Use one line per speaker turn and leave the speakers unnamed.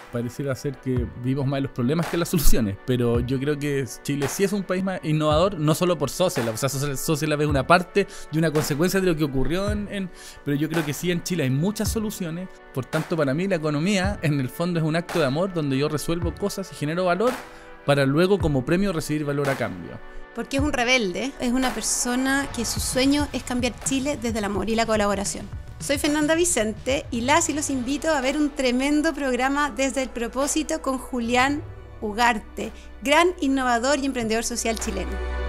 pareciera ser que vivimos más los problemas que las soluciones, pero yo creo que Chile sí es un país más innovador, no solo por Social, o sea, Social es una parte y una consecuencia de lo que ocurrió pero yo creo que sí, en Chile hay muchas soluciones. Por tanto, para mí la economía en el fondo es un acto de amor donde yo resuelvo cosas y genero valor para luego como premio recibir valor a cambio.
Porque es un rebelde, es una persona que su sueño es cambiar Chile desde el amor y la colaboración. Soy Fernanda Vicente y los invito a ver un tremendo programa Desde el Propósito con Julián Ugarte, gran innovador y emprendedor social chileno.